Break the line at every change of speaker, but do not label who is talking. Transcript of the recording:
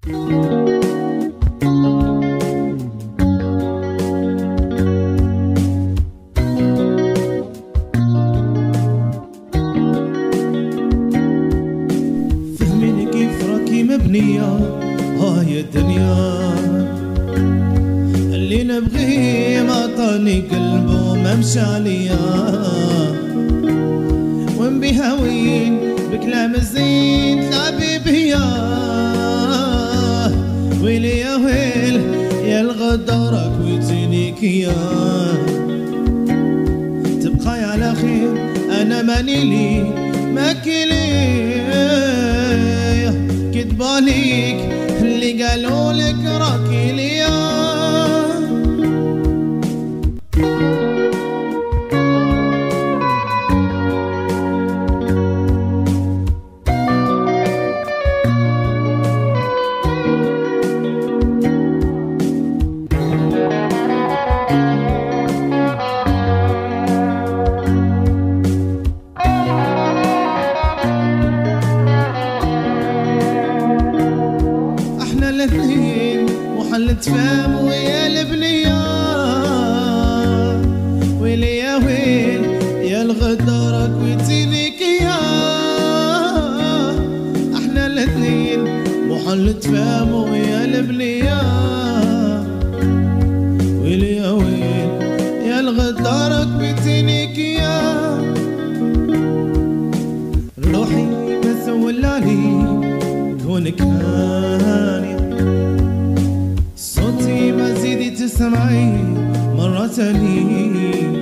فهميني كيف راكي مبنية هاي الدنيا، اللي نبغيه ما عطاني قلبه ما مشى عليا، وين بيهاوين بكلام الزين تلعبي بيا. ويلي يا ويل يا الغدارك ويتينيك يا، تبقاي على خير انا ماني لي ماكي ليه، كدباليك اللي قالوا لك راكي ليا. الاثنين وحل تفهم ويا البنية، ويلي يا ويل يا الغدارك ويتينيك يا. احنا الاثنين وحل تفهم ويا البنية، ويلي يا ويل يا الغدارك ويتينيك يا. روحي ما سولالي كونك هاني، صوتي ما زيدي تسمعي مرة تاني،